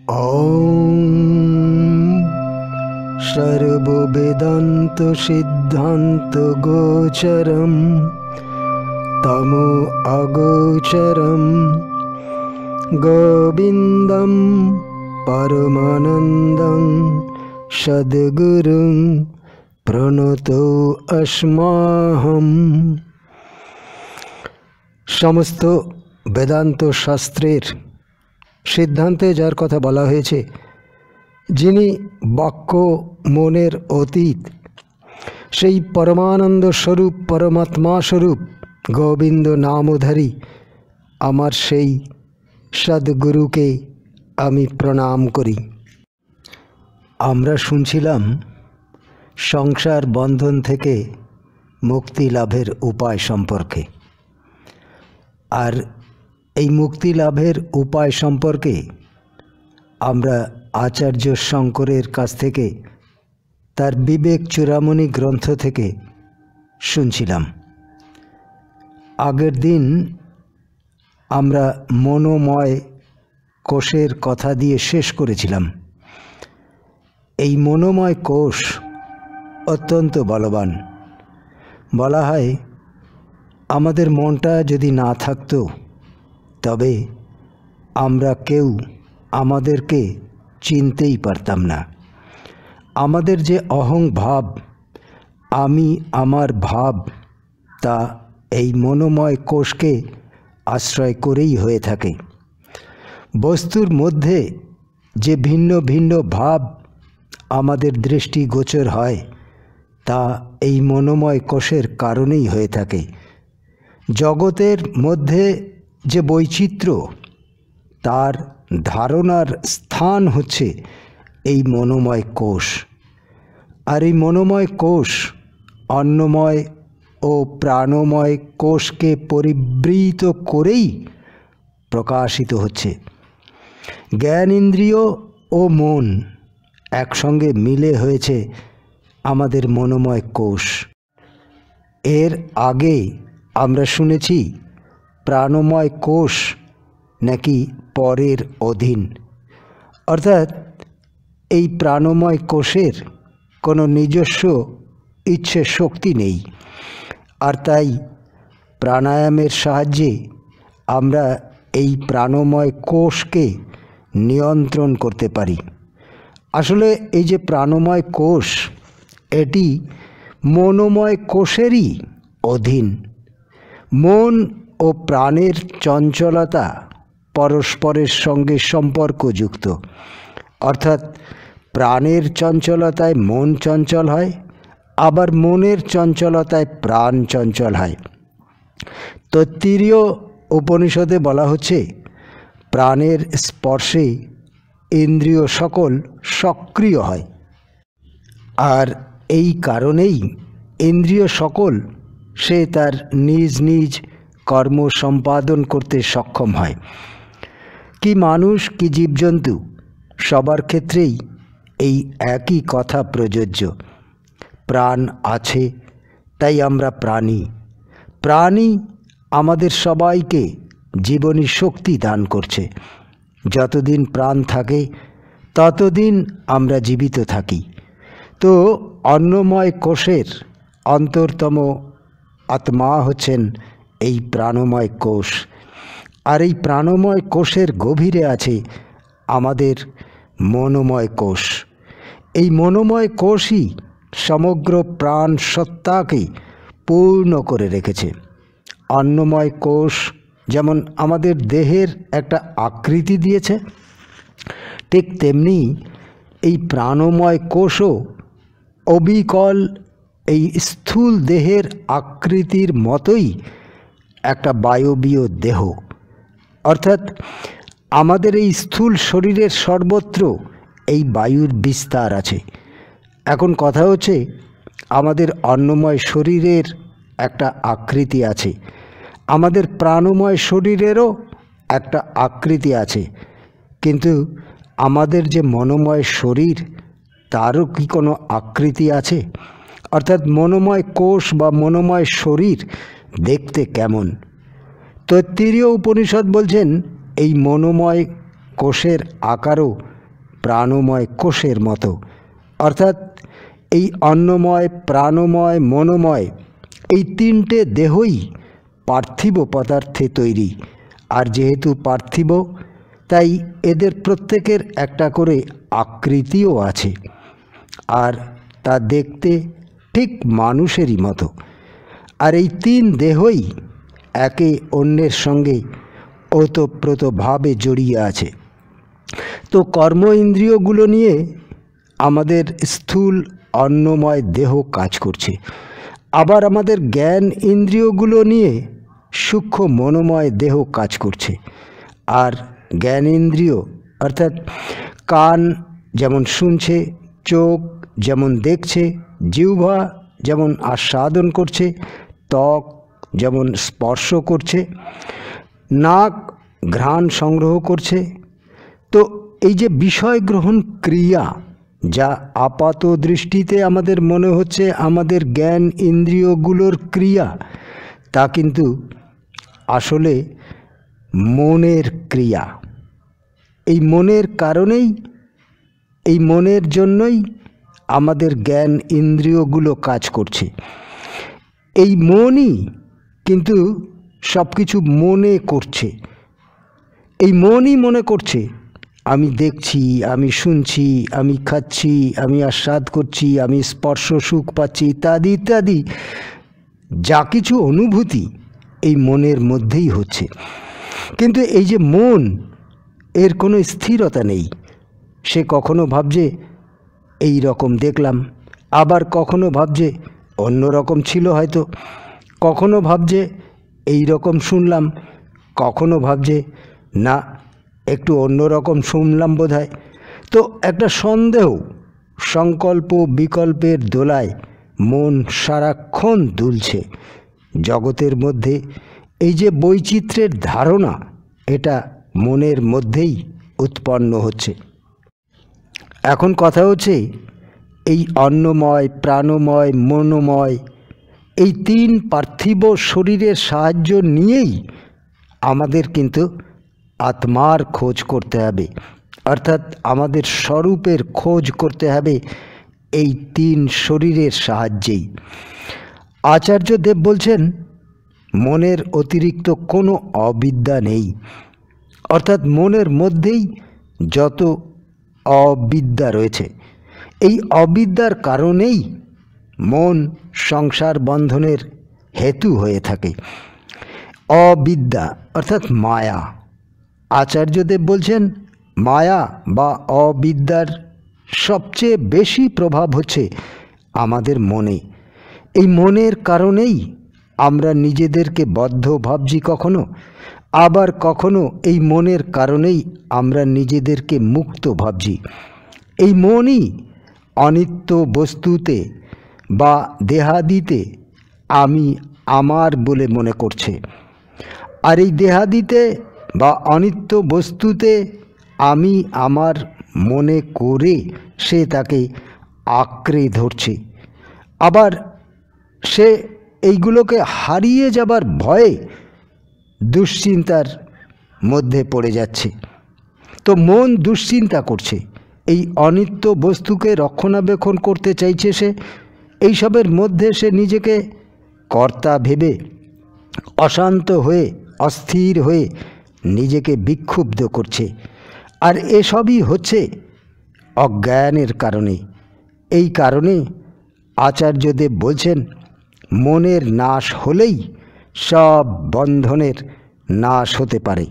ॐ सर्ववेदान्त सिद्धान्त गोचरं तमो अगोचरं गोविन्दं परमानन्दं सद्गुरुं प्रणतो अस्माहं। समस्त वेदान्त शास्त्रेर सिद्धान्ते जार कथा बला हয়েছে, যিনি বাক্য মনের অতীত, সেই परमानंद स्वरूप परमात्मा स्वरूप गोविंद नामधारी आमार सेई सद्गुरुके आमी प्रणाम करी। आमरा शुनछिलाम संसार बंधन थेके मुक्ति लाभेर उपाय सम्पर्के, और এই মুক্তি লাভের উপায় সম্পর্কে আমরা আচার্য শঙ্করের কাছ থেকে তার বিবেক চূড়ামণি গ্রন্থ থেকে শুনছিলাম। আগের দিন আমরা মনোময় কোষের কথা দিয়ে শেষ করেছিলাম। এই মনোময় কোষ অত্যন্ত বলবান। বলা হয় আমাদের মনটা যদি না থাকতো তবে আমরা কেউ আমাদেরকে চিনতেই পারতাম না। আমাদের যে অহং ভাব, আমি আমার ভাব, তা এই মনোময় কোষকে আশ্রয় করেই হয়ে থাকে। বস্তুর মধ্যে যে ভিন্ন ভিন্ন ভাব আমাদের দৃষ্টিগোচর হয় তা এই মনোময় কোষের কারণেই হয়ে থাকে। জগতের মধ্যে যে বৈচিত্র্য, তার ধারণার স্থান হচ্ছে এই মনোময় কোষ। আর এই মনোময় কোষ অন্নময় ও প্রাণময় কোষকে পরিবৃত করেই প্রকাশিত হচ্ছে। জ্ঞান ইন্দ্রিয় ও মন একসঙ্গে মিলে হয়েছে আমাদের মনোময় কোষ। এর আগে আমরা শুনেছি প্রাণময় কোষ নাকি পরের অধীন, অর্থাৎ এই প্রাণময় কোষের কোনো নিজস্ব ইচ্ছে শক্তি নেই। আর তাই প্রাণায়ামের সাহায্যে আমরা এই প্রাণময় কোষকে নিয়ন্ত্রণ করতে পারি। আসলে এই যে প্রাণময় কোষ, এটি মনোময় কোষেরই অধীন। মন ও প্রাণের চঞ্চলতা পরস্পরের সঙ্গে সম্পর্কযুক্ত, অর্থাৎ প্রাণের চঞ্চলতায় মন চঞ্চল হয়, আবার মনের চঞ্চলতায় প্রাণ চঞ্চল হয়। তৈত্তিরীয় উপনিষদে বলা হচ্ছে প্রাণের স্পর্শে ইন্দ্রিয় সকল সক্রিয় হয়, আর এই কারণেই ইন্দ্রিয় সকল সে তার নিজ নিজ কর্ম সম্পাদন করতে সক্ষম হয়। কি মানুষ কি জীবজন্তু, সবার ক্ষেত্রেই এই একই কথা প্রযোজ্য। প্রাণ আছে তাই আমরা প্রাণী। প্রাণী আমাদের সবাইকে জীবনী শক্তি দান করছে। যতদিন প্রাণ থাকে ততদিন আমরা জীবিত থাকি। তো অন্নময় কোষের অন্তরতম আত্মা হচ্ছেন এই প্রাণময় কোষ। আর এই প্রাণময় কোষের গভীরে আছে আমাদের মনোময় কোষ। এই মনোময় কোষই সমগ্র প্রাণ সত্তাকে পূর্ণ করে রেখেছে। অন্নময় কোষ যেমন আমাদের দেহের একটা আকৃতি দিয়েছে, ঠিক তেমনি এই প্রাণময় কোষও অবিকল এই স্থূল দেহের আকৃতির মতোই একটা বায়বীয় দেহ। অর্থাৎ আমাদের এই স্থূল শরীরের সর্বত্র এই বায়ুর বিস্তার আছে। এখন কথা হচ্ছে আমাদের অন্নময় শরীরের একটা আকৃতি আছে, আমাদের প্রাণময় শরীরেরও একটা আকৃতি আছে, কিন্তু আমাদের যে মনোময় শরীর তারও কি কোনো আকৃতি আছে? অর্থাৎ মনোময় কোষ বা মনোময় শরীর দেখতে কেমন? তৈত্তিরীয় উপনিষদ বলছেন এই মনোময় কোষের আকারও প্রাণময় কোষের মতো। অর্থাৎ এই অন্নময়, প্রাণময়, মনোময় এই তিনটে দেহই পার্থিব পদার্থে তৈরি। আর যেহেতু পার্থিব, তাই এদের প্রত্যেকের একটা করে আকৃতিও আছে, আর তা দেখতে ঠিক মানুষেরই মতো। আর এই তিন দেহই একে অন্যের সঙ্গে ওতপ্রোতভাবে জড়িয়ে আছে। তো কর্ম ইন্দ্রিয়গুলো নিয়ে আমাদের স্থূল অন্নময় দেহ কাজ করছে, আবার আমাদের জ্ঞান ইন্দ্রিয়গুলো নিয়ে সূক্ষ্ম মনোময় দেহ কাজ করছে। আর জ্ঞান ইন্দ্রিয় অর্থাৎ কান যেমন শুনছে, চোখ যেমন দেখছে, জিহ্বা যেমন আস্বাদন করছে, ত্বক যেমন স্পর্শ করছে, নাক ঘ্রাণ সংগ্রহ করছে। তো এই যে বিষয় গ্রহণ ক্রিয়া, যা আপাত দৃষ্টিতে আমাদের মনে হচ্ছে আমাদের জ্ঞান ইন্দ্রিয়গুলোর ক্রিয়া, তা কিন্তু আসলে মনের ক্রিয়া। এই মনের কারণেই, এই মনের জন্যই আমাদের জ্ঞান ইন্দ্রিয়গুলো কাজ করছে। এই মনই কিন্তু সব কিছু মনে করছে। এই মনই মনে করছে আমি দেখছি, আমি শুনছি, আমি খাচ্ছি, আমি আস্বাদ করছি, আমি স্পর্শ সুখ পাচ্ছি, ইত্যাদি ইত্যাদি যা কিছু অনুভূতি এই মনের মধ্যেই হচ্ছে। কিন্তু এই যে মন, এর কোনো স্থিরতা নেই। সে কখনো ভাবছে এই রকম দেখলাম, আবার কখনো ভাবছে অন্য রকম ছিল হয়তো, কখনো ভাবছে এই রকম শুনলাম, কখনো ভাবছে না একটু অন্য রকম শুনলাম বোধহয়। তো একটা সন্দেহ, সংকল্প বিকল্পের দোলায় মন সারাক্ষণ দুলছে। জগতের মধ্যে এই যে বৈচিত্র্যের ধারণা, এটা মনের মধ্যেই উৎপন্ন হচ্ছে। এখন কথা হচ্ছে এই অন্নময়, প্রাণময়, মনোময় এই তিন পার্থিব শরীরের সাহায্য নিয়েই আমাদের কিন্তু আত্মার খোঁজ করতে হবে, অর্থাৎ আমাদের স্বরূপের খোঁজ করতে হবে এই তিন শরীরের সাহায্যেই। আচার্যদেব বলছেন মনের অতিরিক্ত কোনো অবিদ্যা নেই, অর্থাৎ মনের মধ্যেই যত অবিদ্যা রয়েছে, এই অবিদ্যার কারণেই মন সংসার বন্ধনের হেতু হয়ে থাকে। অবিদ্যা অর্থাৎ মায়া। আচার্যদেব বলছেন মায়া বা অবিদ্যার সবচেয়ে বেশি প্রভাব হচ্ছে আমাদের মনে। এই মনের কারণেই আমরা নিজেদেরকে বদ্ধ ভাবছি কখনো, আবার কখনো এই মনের কারণেই আমরা নিজেদেরকে মুক্ত ভাবছি। এই মনই অনিত্য বস্তুতে বা দেহাদিতে আমি আমার বলে মনে করছে, আর এই দেহাদিতে বা অনিত্য বস্তুতে আমি আমার মনে করে সে তাকে আঁকড়ে ধরছে। আবার সে এইগুলোকে হারিয়ে যাবার ভয়ে দুশ্চিন্তার মধ্যে পড়ে যাচ্ছে। তো মন দুশ্চিন্তা করছে, এই অনিত্য বস্তুকে রক্ষণাবেক্ষণ করতে চাইছে সে। এইসবের মধ্যে সে নিজেকে কর্তা ভেবে অশান্ত হয়ে, অস্থির হয়ে নিজেকে বিক্ষুব্ধ করছে। আর এসবই হচ্ছে অজ্ঞানের কারণে। এই কারণে আচার্যদেব বলছেন মনের নাশ হলেই সব বন্ধনের নাশ হতে পারে।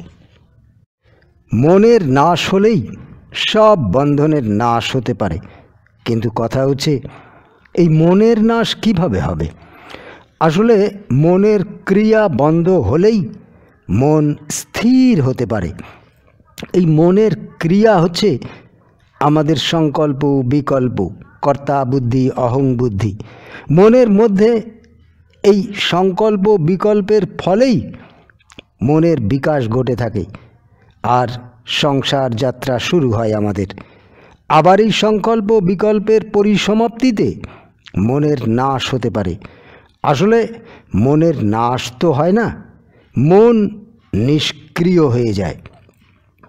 মনের নাশ হলেই সব বন্ধনের নাশ হতে পারে। কিন্তু কথা হচ্ছে এই মনের নাশ কিভাবে হবে? আসলে মনের ক্রিয়া বন্ধ হলেই মন স্থির হতে পারে। এই মনের ক্রিয়া হচ্ছে আমাদের সংকল্প বিকল্প, কর্তা বুদ্ধি, অহং বুদ্ধি। মনের মধ্যে এই সংকল্প বিকল্পের ফলেই মনের বিকাশ ঘটে থাকে, আর সংসার যাত্রা শুরু হয় আমাদের। আবার এই সংকল্প বিকল্পের পরিসমাপ্তিতে মনের নাশ হতে পারে। আসলে মনের নাশ তো হয় না, মন নিষ্ক্রিয় হয়ে যায়।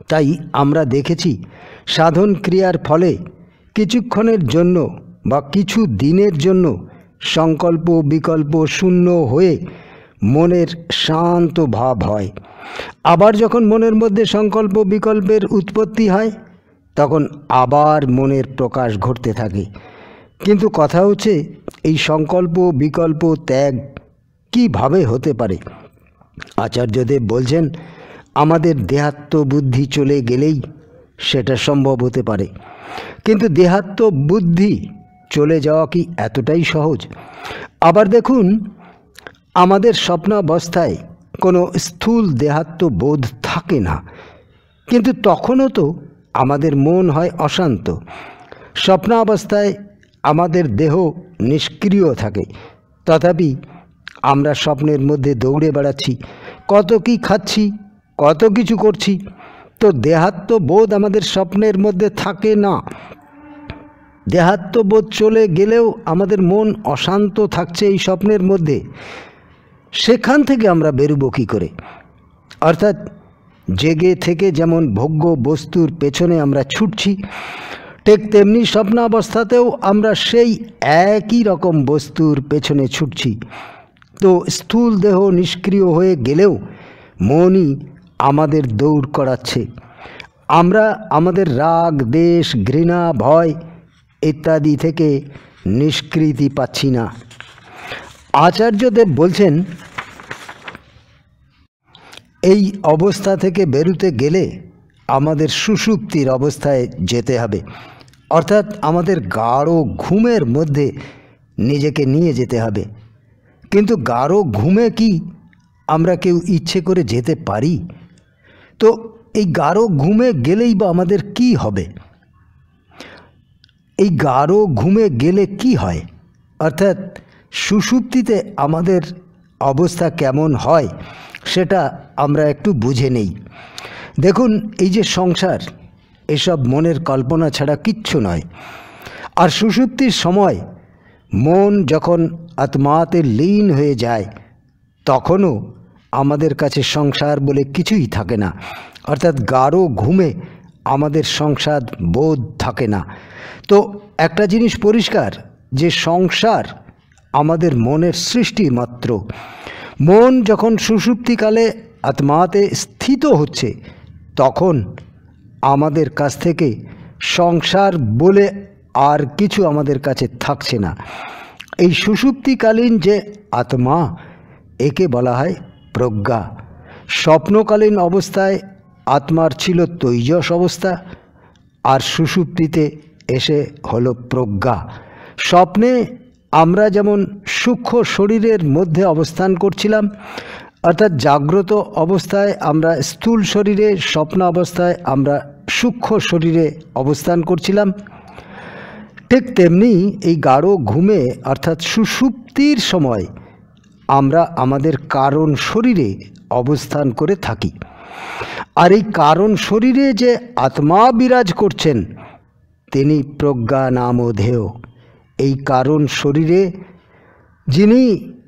তাই আমরা দেখেছি সাধন ক্রিয়ার ফলে কিছুক্ষণের জন্য বা কিছু দিনের জন্য সংকল্প বিকল্প শূন্য হয়ে মনের শান্ত ভাব হয়। আবার যখন মনের মধ্যে সংকল্প বিকল্পের উৎপত্তি হয় তখন আবার মনের প্রকাশ ঘটতে থাকে। কিন্তু কথা হচ্ছে এই সংকল্প বিকল্প ত্যাগ কিভাবে হতে পারে? আচার্যদেব বলছেন আমাদের দেহাত্ম বুদ্ধি চলে গেলেই সেটা সম্ভব হতে পারে। কিন্তু দেহাত্ম বুদ্ধি চলে যাওয়া কি এতটাই সহজ? আবার দেখুন, আমাদের স্বপ্নাবস্থায় কোনো স্থূল দেহাত্ম বোধ থাকে না, কিন্তু তখনও তো আমাদের মন হয় অশান্ত। স্বপ্নাবস্থায় আমাদের দেহ নিষ্ক্রিয় থাকে, তথাপি আমরা স্বপ্নের মধ্যে দৌড়ে বেড়াচ্ছি, কত কি খাচ্ছি, কত কিছু করছি, তো দেহাত্ম বোধ আমাদের স্বপ্নের মধ্যে থাকে না। দেহাত্মবোধ চলে গেলেও আমাদের মন অশান্ত থাকছে এই স্বপ্নের মধ্যে। সেখান থেকে আমরা বেরোবো কী করে? অর্থাৎ জেগে থেকে যেমন ভোগ্য বস্তুর পেছনে আমরা ছুটছি, ঠিক তেমনি স্বপ্নাবস্থাতেও আমরা সেই একই রকম বস্তুর পেছনে ছুটছি। তো স্থূল দেহ নিষ্ক্রিয় হয়ে গেলেও মনই আমাদের দৌড় করাচ্ছে। আমরা আমাদের রাগ দ্বেষ ঘৃণা ভয় ইত্যাদি থেকে নিষ্কৃতি পাচ্ছি না। আচার্যদেব বলছেন এই অবস্থা থেকে বেরোতে গেলে আমাদের সুষুপ্তির অবস্থায় যেতে হবে, অর্থাৎ আমাদের গাঢ় ঘুমের মধ্যে নিজেকে নিয়ে যেতে হবে। কিন্তু গাঢ় ঘুমে কি আমরা কেউ ইচ্ছে করে যেতে পারি? তো এই গাঢ় ঘুমে গেলেই বা আমাদের কি হবে? এই গাঢ় ঘুমে গেলে কি হয়, অর্থাৎ সুষুপ্তিতে আমাদের অবস্থা কেমন হয় সেটা আমরা একটু বুঝে নেই। দেখুন, এই যে সংসার, এসব মনের কল্পনা ছাড়া কিচ্ছু নয়। আর সুষুপ্তির সময় মন যখন আত্মাতে লীন হয়ে যায় তখনও আমাদের কাছে সংসার বলে কিছুই থাকে না, অর্থাৎ গাঢ় ঘুমে আমাদের সংসার বোধ থাকে না। তো একটা জিনিস পরিষ্কার যে সংসার আমাদের মনের সৃষ্টি মাত্র। মন যখন সুষুপ্তিকালে আত্মাতে স্থিত হচ্ছে তখন আমাদের কাছ থেকে সংসার বলে আর কিছু আমাদের কাছে থাকছে না। এই সুষুপ্তিকালীন যে আত্মা, একে বলা হয় প্রজ্ঞা। স্বপ্নকালীন অবস্থায় আত্মার ছিল তৈজস অবস্থা, আর সুষুপ্তিতে এসে হলো প্রজ্ঞা। স্বপ্নে আমরা যেমন সূক্ষ্ম শরীরের মধ্যে অবস্থান করছিলাম, অর্থাৎ জাগ্রত অবস্থায় আমরা স্থূল শরীরে, স্বপ্ন অবস্থায় আমরা সূক্ষ্ম শরীরে অবস্থান করছিলাম, ঠিক তেমনি এই গাঢ় ঘুমে অর্থাৎ সুষুপ্তির সময় আমরা আমাদের কারণ শরীরে অবস্থান করে থাকি। আর এই কারণ শরীরে যে আত্মা বিরাজ করছেন তিনি প্রজ্ঞা নামধেয়। এই কারণ শরীরে যিনি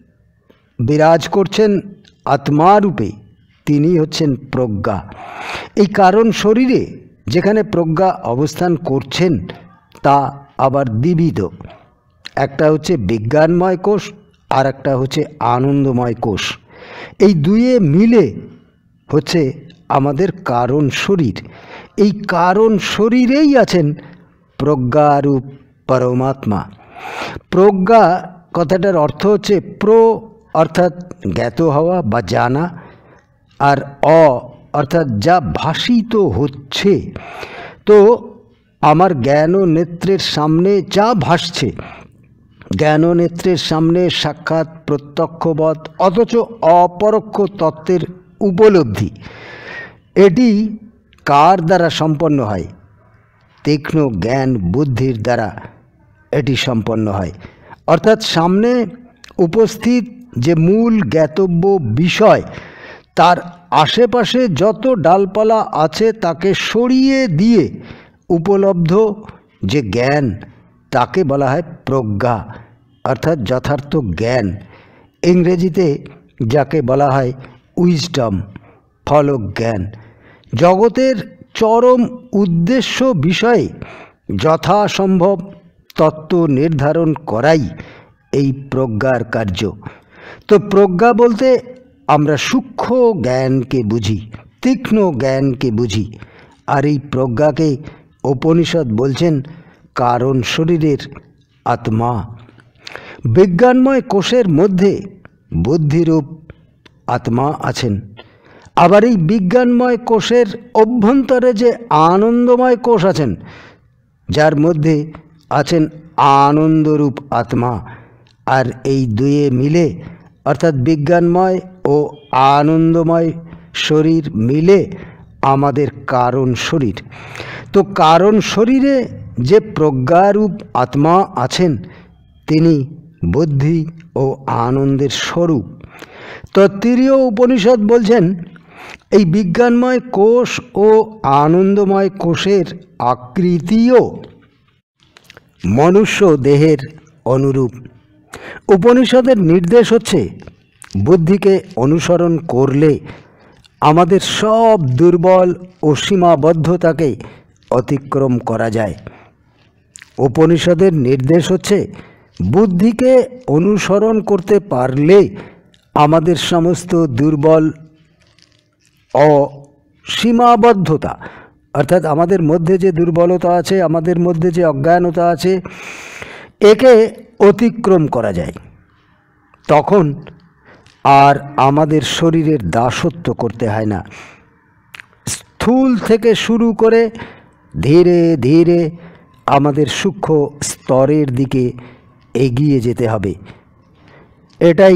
বিরাজ করছেন আত্মারূপে তিনি হচ্ছেন প্রজ্ঞা। এই কারণ শরীরে যেখানে প্রজ্ঞা অবস্থান করছেন তা আবার দ্বিবিধ। একটা হচ্ছে বিজ্ঞানময় কোষ, আর একটা হচ্ছে আনন্দময় কোষ। এই দুয়ে মিলে হচ্ছে আমাদের কারণ শরীর। এই কারণ শরীরেই আছেন প্রজ্ঞারূপ পরমাত্মা। প্রজ্ঞা কথাটার অর্থ হচ্ছে প্র অর্থাৎ জ্ঞাত হওয়া বা জানা, আর অ অর্থাৎ যা ভাসিত হচ্ছে। তো আমার জ্ঞান ও নেত্রের সামনে যা ভাসছে, জ্ঞান ও নেত্রের সামনে সাক্ষাৎ প্রত্যক্ষবৎ অথচ অপরোক্ষ তত্ত্বের উপলব্ধি, এটি কার দ্বারা সম্পন্ন হয়? তীক্ষ্ণ জ্ঞান বুদ্ধির দ্বারা এটি সম্পন্ন হয়। অর্থাৎ সামনে উপস্থিত যে মূল জ্ঞাতব্য বিষয়, তার আশেপাশে যত ডালপালা আছে তাকে সরিয়ে দিয়ে উপলব্ধ যে জ্ঞান তাকে বলা হয় প্রজ্ঞা, অর্থাৎ যথার্থ জ্ঞান। ইংরেজিতে যাকে বলা হয় উইজডম, ফল জ্ঞান। জগতের চরম উদ্দেশ্য বিষয়ে যথাসম্ভব তত্ত্ব নির্ধারণ করাই এই প্রজ্ঞার কার্য। তো প্রজ্ঞা বলতে আমরা সূক্ষ্ম জ্ঞানকে বুঝি, তীক্ষ্ণ জ্ঞানকে বুঝি। আর এই প্রজ্ঞাকে উপনিষদ বলছেন কারণ শরীরের আত্মা। বিজ্ঞানময় কোষের মধ্যে বুদ্ধিরূপ আত্মা আছেন। আবার এই বিজ্ঞানময় কোষের অভ্যন্তরে যে আনন্দময় কোষ আছেন, যার মধ্যে আছেন আনন্দরূপ আত্মা। আর এই দুয়ে মিলে অর্থাৎ বিজ্ঞানময় ও আনন্দময় শরীর মিলে আমাদের কারণ শরীর। তো কারণ শরীরে যে প্রজ্ঞারূপ আত্মা আছেন তিনি বুদ্ধি ও আনন্দের স্বরূপ। তত্ত্বীয় উপনিষদ বলছেন এই বিজ্ঞানময় কোষ ও আনন্দময় কোষের আকৃতিও মনুষ্য দেহের অনুরূপ। উপনিষদের নির্দেশ হচ্ছে বুদ্ধিকে অনুসরণ করলে আমাদের সব দুর্বল ও সীমাবদ্ধতাকে অতিক্রম করা যায়। উপনিষদের নির্দেশ হচ্ছে বুদ্ধিকে অনুসরণ করতে পারলে আমাদের সমস্ত দুর্বল ও সীমাবদ্ধতা অর্থাৎ আমাদের মধ্যে যে দুর্বলতা আছে, আমাদের মধ্যে যে অজ্ঞানতা আছে, একে অতিক্রম করা যায়। তখন আর আমাদের শরীরের দাসত্ব করতে হয় না। স্থূল থেকে শুরু করে ধীরে ধীরে আমাদের সূক্ষ্ম স্তরের দিকে এগিয়ে যেতে হবে। এটাই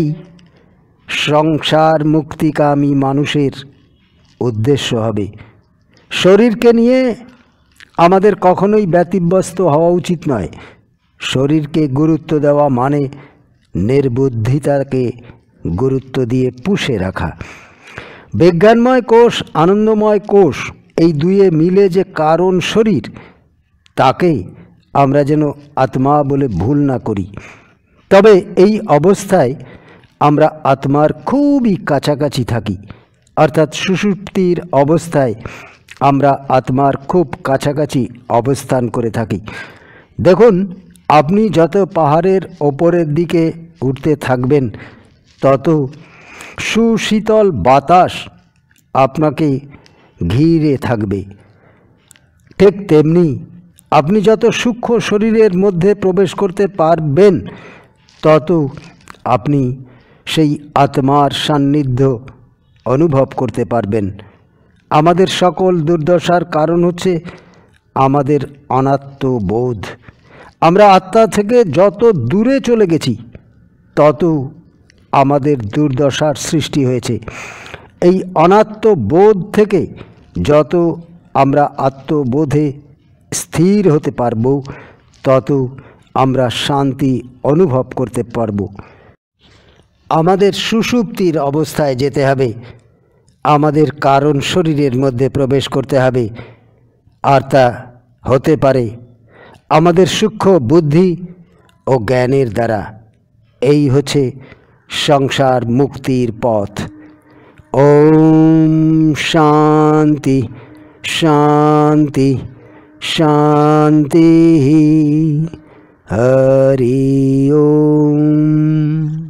সংসার মুক্তিকামী মানুষের উদ্দেশ্য হবে। শরীরকে নিয়ে আমাদের কখনোই ব্যতিব্যস্ত হওয়া উচিত নয়। শরীরকে গুরুত্ব দেওয়া মানে নির্বুদ্ধিতাকে গুরুত্ব দিয়ে পুষে রাখা। বিজ্ঞানময় কোষ, আনন্দময় কোষ, এই দুয়ে মিলে যে কারণ শরীর, তাকে আমরা যেন আত্মা বলে ভুল না করি। তবে এই অবস্থায় আমরা আত্মার খুবই কাছাকাছি থাকি, অর্থাৎ সুষুপ্তির অবস্থায় আমরা আত্মার খুব কাছাকাছি অবস্থান করে থাকি। দেখুন, আপনি যত পাহাড়ের ওপরের দিকে উঠতে থাকবেন তত সুশীতল বাতাস আপনাকে ঘিরে থাকবে। ঠিক তেমনি আপনি যত সূক্ষ্ম শরীরের মধ্যে প্রবেশ করতে পারবেন তত আপনি সেই আত্মার সান্নিধ্য অনুভব করতে পারবেন। আমাদের সকল দুর্দশার কারণ হচ্ছে আমাদের অনাত্মবোধ। আমরা আত্মা থেকে যত দূরে চলে গেছি তত আমাদের দুর্দশার সৃষ্টি হয়েছে। এই অনাত্মবোধ থেকে যত আমরা আত্মবোধে স্থির হতে পারব তত আমরা শান্তি অনুভব করতে পারব। আমাদের সুষুপ্তির অবস্থায় যেতে হবে, আমাদের কারণ শরীরের মধ্যে প্রবেশ করতে হবে। আর তা হতে পারে আমাদের সূক্ষ্ম বুদ্ধি ও জ্ঞানের দ্বারা। এই হচ্ছে সংসার মুক্তির পথ। ওম শান্তি শান্তি শান্তি। হরি ওম।